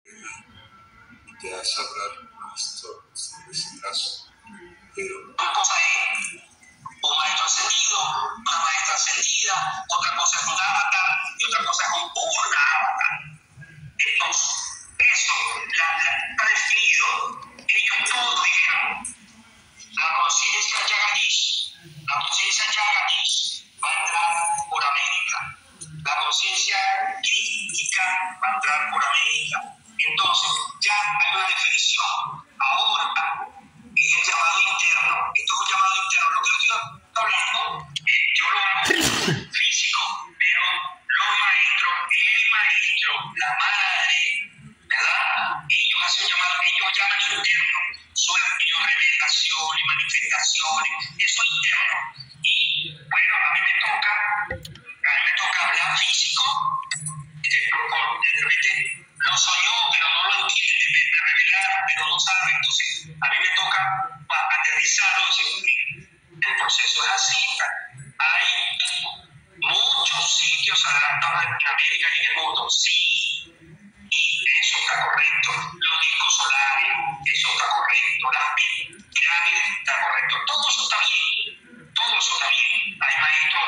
te hace hablar más sobre ese caso. Pero una cosa es un maestro ascendido, una maestra ascendida, otra cosa es un avatar y otra cosa es un purna avatar. Entonces, eso está definido. Ellos todos dijeron, la conciencia Jagadish va a entrar por América. La conciencia crítica va a entrar por América. Entonces, ya hay una definición. Ahora, es el llamado interno. Esto es un llamado interno. Lo que yo estoy hablando, yo lo hago físico, pero los maestros, el maestro, la madre, ¿verdad? Ellos hacen un llamado, ellos llaman interno. Sueños, revelaciones, manifestaciones, eso es interno. Y bueno, a mí me toca hablar físico. De repente lo soñó, pero no lo entiende, me revelaron, pero no sabe. Entonces, a mí me toca aterrizarlo. El proceso es así. Hay muchos sitios sagrados en América y en el mundo, sí, y eso está correcto. Los discos solares, eso está correcto. Las pirámides, está correcto. Todo eso está bien. Todo eso está bien. Hay maestros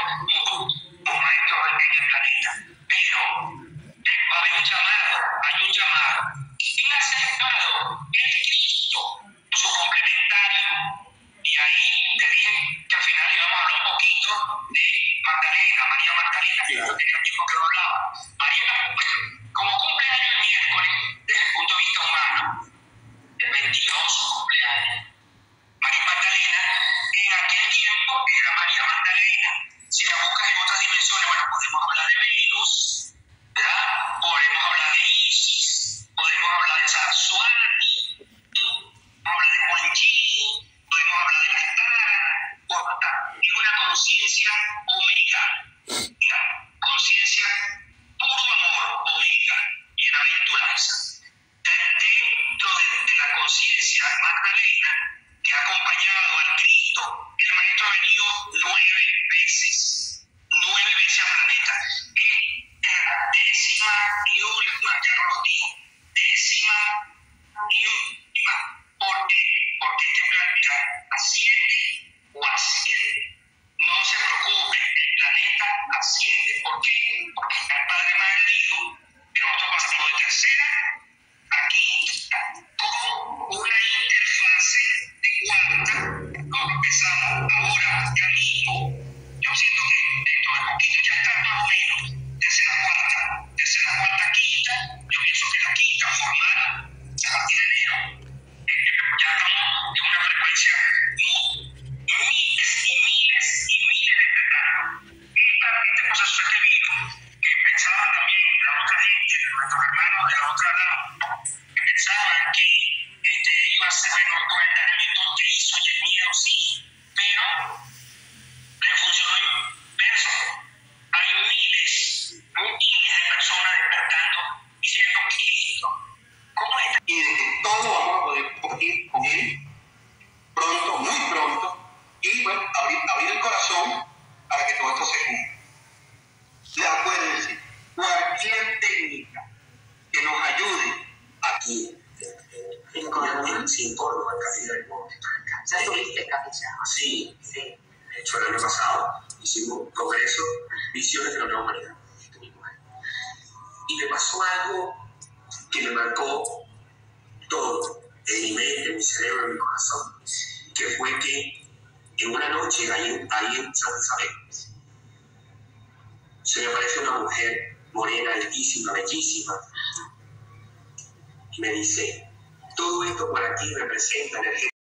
en el planeta, pero va a haber un llamado, hay un llamado. ¿Quién ha aceptado? El Cristo, su complementario. Y ahí te dije que al final íbamos a hablar un poquito de Magdalena, María Magdalena, que yo tenía tiempo que no hablaba. María, como cumpleaños el miércoles, desde el punto de vista humano, el 22 cumpleaños. María Magdalena, en aquel tiempo era María Magdalena. Si la buscas en otras dimensiones, bueno, podemos hablar de Venus, ¿verdad? Podemos hablar de Isis, podemos hablar de Saraswati, podemos hablar de Kuan Yin, podemos hablar de las Taras. Es una conciencia omega, mira, conciencia puro amor, omega, bienaventuranza. Dentro de la conciencia Magdalena, que ha acompañado al Cristo, el maestro ha venido 9 veces al planeta. Es la décima y última, ya no lo digo, décima y última. ¿Por qué? Porque este planeta asciende o asciende. No se preocupe, el planeta asciende. ¿Por qué? Porque el Padre Madre dijo que nosotros pasamos de tercera a quinta, como una interfase de cuarta. Nosotros empezamos ahora, ya mismo. Yo siento que dentro de poquito ya está más o menos tercera, cuarta, quinta. Yo pienso que la quinta formal a partir de enero. Ya estamos en una frecuencia miles y miles de petanos. Este proceso es debido que pensaban también la otra gente, nuestros hermanos de la otra lado, que pensaban que iba a ser bueno todo el dañamiento que hizo y el miedo sí, pero le funcionó inverso. Hay miles de personas despertando diciendo Cristo, ¿cómo está? Y de que todo vamos a poder ir con él pronto, muy pronto, y bueno, abrir el corazón para que todo esto se cumpla. Acuérdense, cualquier técnica que nos ayude aquí en Córdoba, sí, en Córdoba, en Capilla del Monte. ¿Ya estuviste en Capilla? Sí. De hecho, el año pasado hicimos un congreso, Visiones de la Nueva Humanidad. Y me pasó algo que me marcó todo, en mi mente, en mi cerebro, en mi corazón, que fue que en una noche, ahí en Santa Isabel, se me aparece una mujer morena, altísima, bellísima, y me dice, todo esto para ti representa energía.